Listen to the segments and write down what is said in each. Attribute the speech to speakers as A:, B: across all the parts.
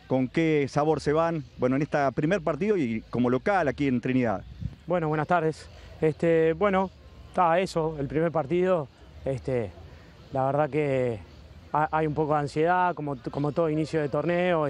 A: ¿Con qué sabor se van? Bueno, en este primer partido y como local aquí en Trinidad.
B: Bueno, buenas tardes. Bueno, está eso, el primer partido. La verdad que hay un poco de ansiedad, como todo inicio de torneo,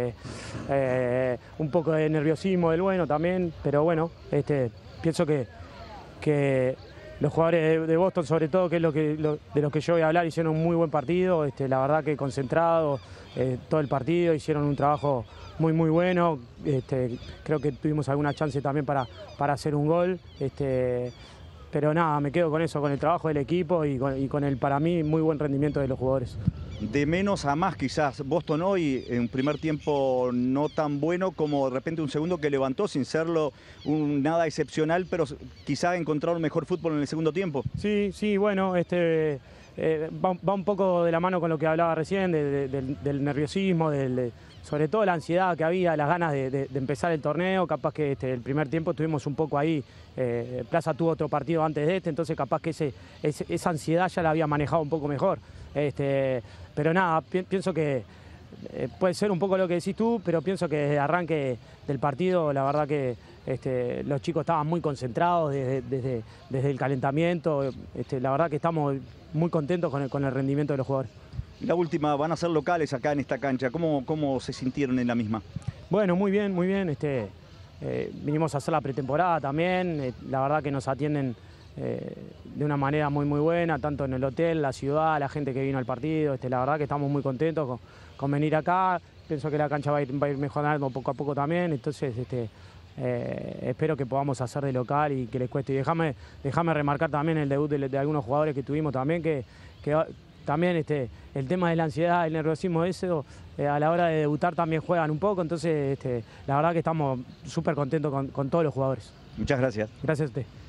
B: un poco de nerviosismo del bueno también, pero bueno, pienso que los jugadores de Boston, sobre todo, que es de los que yo voy a hablar, hicieron un muy buen partido, la verdad que concentrados todo el partido, hicieron un trabajo muy bueno, creo que tuvimos alguna chance también para hacer un gol, pero nada, me quedo con eso, con el trabajo del equipo y con el, para mí, muy buen rendimiento de los jugadores.
A: De menos a más quizás, Boston hoy en un primer tiempo no tan bueno como de repente un segundo que levantó sin serlo nada excepcional, pero quizá encontraron mejor fútbol en el segundo tiempo.
B: Sí, bueno, va un poco de la mano con lo que hablaba recién, del nerviosismo, sobre todo la ansiedad que había, las ganas de empezar el torneo. Capaz que el primer tiempo estuvimos un poco ahí, Plaza tuvo otro partido antes de entonces capaz que esa ansiedad ya la había manejado un poco mejor. Pero nada, pienso que puede ser un poco lo que decís tú, pero pienso que desde el arranque del partido, la verdad que los chicos estaban muy concentrados desde el calentamiento. La verdad que estamos muy contentos con el rendimiento de los jugadores.
A: La última, van a ser locales acá en esta cancha. ¿Cómo se sintieron en la misma?
B: Bueno, muy bien, muy bien. Vinimos a hacer la pretemporada también. La verdad que nos atienden de una manera muy buena, tanto en el hotel, la ciudad, la gente que vino al partido. La verdad que estamos muy contentos con venir acá. Pienso que la cancha va a ir mejorando poco a poco también. Entonces, espero que podamos hacer de local y que les cueste. Y déjame remarcar también el debut de algunos jugadores que tuvimos también, que también el tema de la ansiedad, el nerviosismo eso, a la hora de debutar también juegan un poco. Entonces, la verdad que estamos súper contentos con todos los jugadores.
A: Muchas gracias.
B: Gracias a usted.